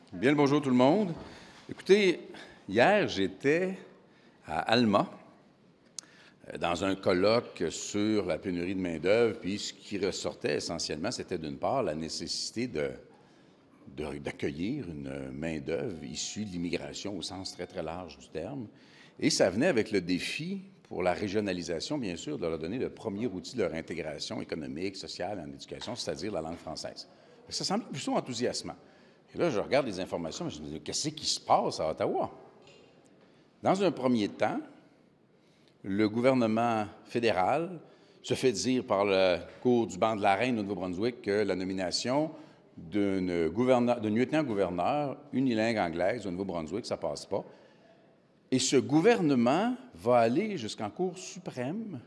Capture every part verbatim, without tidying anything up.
Bien le bonjour tout le monde. Écoutez, hier, j'étais à Alma, euh, dans un colloque sur la pénurie de main-d'œuvre, puis ce qui ressortait essentiellement, c'était d'une part la nécessité de, de- d'accueillir une main-d'œuvre issue de l'immigration au sens très, très large du terme. Et ça venait avec le défi, pour la régionalisation, bien sûr, de leur donner le premier outil de leur intégration économique, sociale, en éducation, c'est-à-dire la langue française. Ça semblait plutôt enthousiasmant. Et là, je regarde les informations et je me dis, qu'est-ce qui se passe à Ottawa? Dans un premier temps, le gouvernement fédéral se fait dire par le cours du banc de la Reine au Nouveau-Brunswick que la nomination d'une lieutenant-gouverneur unilingue anglaise au Nouveau-Brunswick, ça ne passe pas. Et ce gouvernement va aller jusqu'en Cour suprême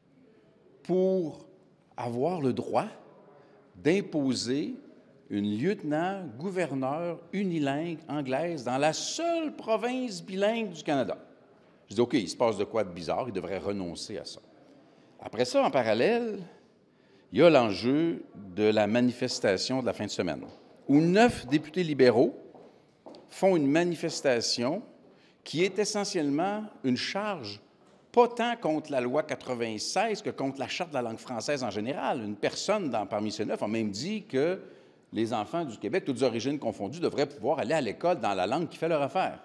pour avoir le droit d'imposer une lieutenant-gouverneur unilingue anglaise dans la seule province bilingue du Canada. Je dis, OK, il se passe de quoi de bizarre, il devrait renoncer à ça. Après ça, en parallèle, il y a l'enjeu de la manifestation de la fin de semaine, où neuf députés libéraux font une manifestation qui est essentiellement une charge, pas tant contre la loi quatre-vingt-seize que contre la Charte de la langue française en général. Une personne dans, parmi ces neuf a même dit que les enfants du Québec, toutes origines confondues, devraient pouvoir aller à l'école dans la langue qui fait leur affaire.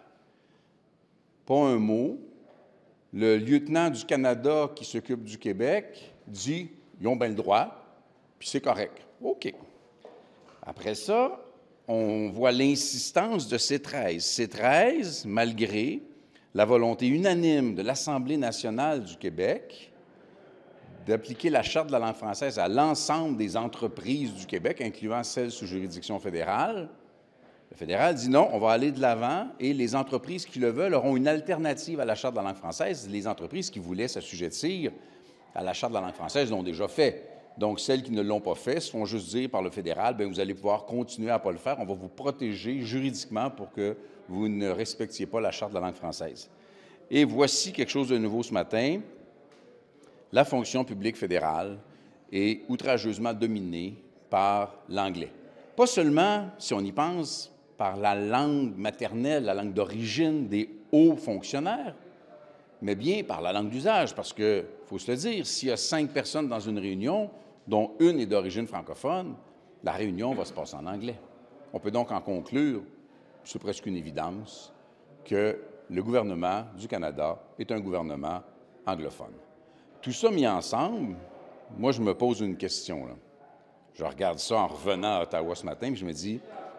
Pas un mot. Le lieutenant du Canada qui s'occupe du Québec dit « ils ont bien le droit, puis c'est correct ». OK. Après ça, on voit l'insistance de C treize. C treize, malgré la volonté unanime de l'Assemblée nationale du Québec d'appliquer la Charte de la langue française à l'ensemble des entreprises du Québec, incluant celles sous juridiction fédérale, le fédéral dit non, on va aller de l'avant et les entreprises qui le veulent auront une alternative à la Charte de la langue française. Les entreprises qui voulaient s'assujettir à la Charte de la langue française l'ont déjà fait. Donc, celles qui ne l'ont pas fait se font juste dire par le fédéral, bien, vous allez pouvoir continuer à ne pas le faire. On va vous protéger juridiquement pour que vous ne respectiez pas la Charte de la langue française. Et voici quelque chose de nouveau ce matin. La fonction publique fédérale est outrageusement dominée par l'anglais. Pas seulement, si on y pense, par la langue maternelle, la langue d'origine des hauts fonctionnaires, mais bien par la langue d'usage, parce qu'il faut se le dire, s'il y a cinq personnes dans une réunion, dont une est d'origine francophone, la réunion va se passer en anglais. On peut donc en conclure, c'est presque une évidence, que le gouvernement du Canada est un gouvernement anglophone. Tout ça mis ensemble, moi, je me pose une question, là. Je regarde ça en revenant à Ottawa ce matin, puis je me dis,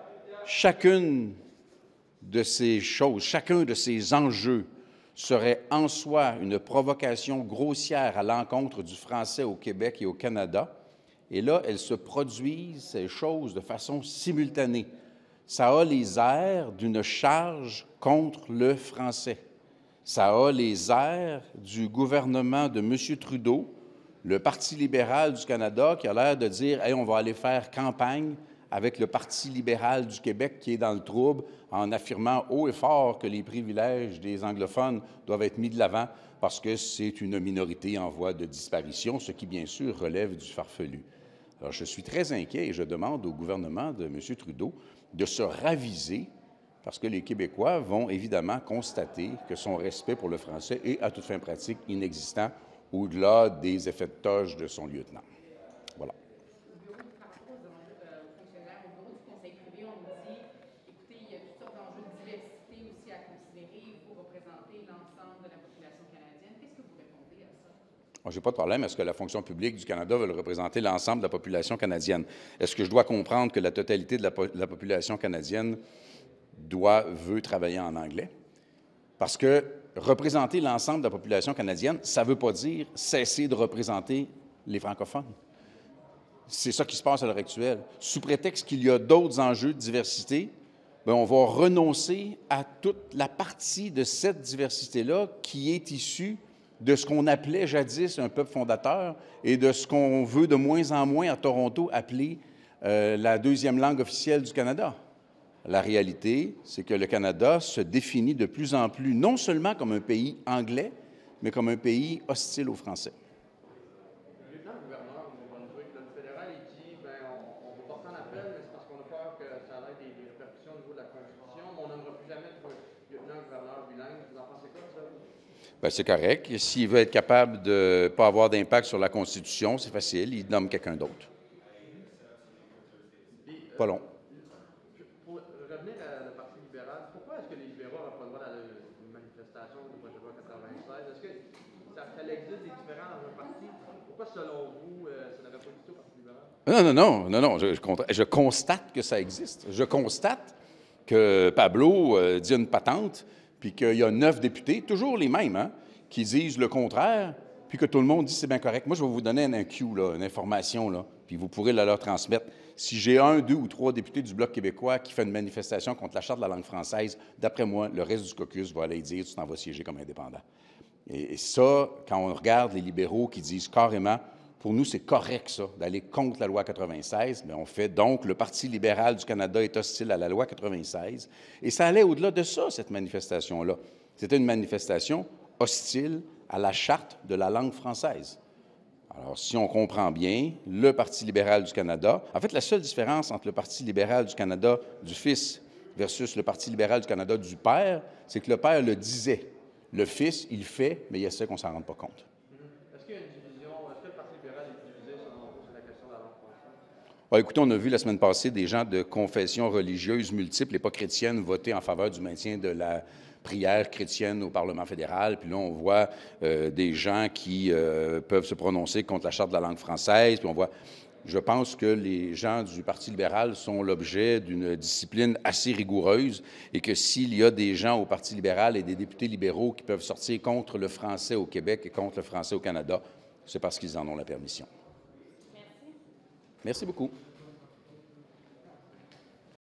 chacune de ces choses, chacun de ces enjeux serait en soi une provocation grossière à l'encontre du français au Québec et au Canada. Et là, elles se produisent, ces choses, de façon simultanée. Ça a les airs d'une charge contre le français. Ça a les airs du gouvernement de M. Trudeau, le Parti libéral du Canada, qui a l'air de dire « Hey, on va aller faire campagne avec le Parti libéral du Québec qui est dans le trouble en affirmant haut et fort que les privilèges des anglophones doivent être mis de l'avant parce que c'est une minorité en voie de disparition, ce qui, bien sûr, relève du farfelu. » Alors, je suis très inquiet et je demande au gouvernement de M. Trudeau de se raviser parce que les Québécois vont évidemment constater que son respect pour le français est, à toute fin pratique, inexistant au-delà des effets de toge de son lieutenant. Voilà. Au bureau du Fardeau, aux fonctionnaires, au bureau du Conseil privé, on nous dit, écoutez, il y a toutes sortes d'enjeux de diversité aussi à considérer, il faut représenter l'ensemble de la population canadienne. Qu'est-ce que vous répondez à ça? Je n'ai pas de problème. Est-ce que la fonction publique du Canada veut représenter l'ensemble de la population canadienne? Est-ce que je dois comprendre que la totalité de la, po- de la population canadienne doit, veut travailler en anglais? Parce que représenter l'ensemble de la population canadienne, ça ne veut pas dire cesser de représenter les francophones. C'est ça qui se passe à l'heure actuelle. Sous prétexte qu'il y a d'autres enjeux de diversité, bien, on va renoncer à toute la partie de cette diversité-là qui est issue de ce qu'on appelait jadis un peuple fondateur et de ce qu'on veut de moins en moins à Toronto appeler euh, la deuxième langue officielle du Canada. La réalité, c'est que le Canada se définit de plus en plus non seulement comme un pays anglais, mais comme un pays hostile aux Français. Le lieutenant-gouverneur au Nouveau-Brunswick, le fédéral, il dit ben, on, on va porter en appel, mais c'est parce qu'on a peur que ça aille des, des répercussions au niveau de la Constitution. On n'aimera plus jamais de lieutenant-gouverneur bilingue. Vous en pensez quoi, ça? Bien, c'est correct. S'il veut être capable de ne pas avoir d'impact sur la Constitution, c'est facile, il nomme quelqu'un d'autre. Pas long. Pour revenir à le Parti libéral, pourquoi est-ce que les libéraux n'auraient pas le droit d'aller à une manifestation du projet de loi quatre-vingt-seize? Est-ce que ça, ça existe des différends dans un parti? Pourquoi, selon vous, euh, ça n'aurait pas existé au Parti libéral? Non, non, non, non, non. Je, je, je constate que ça existe. Je constate que Pablo euh, dit une patente, puis qu'il y a neuf députés, toujours les mêmes, hein, qui disent le contraire, puis que tout le monde dit c'est bien correct. Moi, je vais vous donner un, un cue, là, une information, là, puis vous pourrez la leur transmettre. Si j'ai un, deux ou trois députés du Bloc québécois qui fait une manifestation contre la Charte de la langue française, d'après moi, le reste du caucus va aller dire tu t'en vas siéger comme indépendant. Et, et ça, quand on regarde les libéraux qui disent carrément, pour nous, c'est correct, ça, d'aller contre la loi quatre-vingt-seize, mais on fait donc, le Parti libéral du Canada est hostile à la loi quatre-vingt-seize. Et ça allait au-delà de ça, cette manifestation-là. C'était une manifestation hostile à la Charte de la langue française. Alors, si on comprend bien, le Parti libéral du Canada, en fait, la seule différence entre le Parti libéral du Canada du fils versus le Parti libéral du Canada du père, c'est que le père le disait. Le fils, il le fait, mais il essaie qu'on ne s'en rende pas compte. Est-ce qu'il y a une division? Est-ce que le Parti libéral est divisé, selon vous, sur la question de la langue française? Ah, écoutez, on a vu la semaine passée des gens de confessions religieuses multiples et pas chrétiennes voter en faveur du maintien de la prière chrétienne au Parlement fédéral. Puis là, on voit euh, des gens qui euh, peuvent se prononcer contre la Charte de la langue française. Puis on voit... Je pense que les gens du Parti libéral sont l'objet d'une discipline assez rigoureuse et que s'il y a des gens au Parti libéral et des députés libéraux qui peuvent sortir contre le français au Québec et contre le français au Canada, c'est parce qu'ils en ont la permission. Merci. Merci beaucoup.